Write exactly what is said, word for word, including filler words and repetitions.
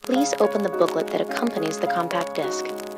Please open the booklet that accompanies the compact disc.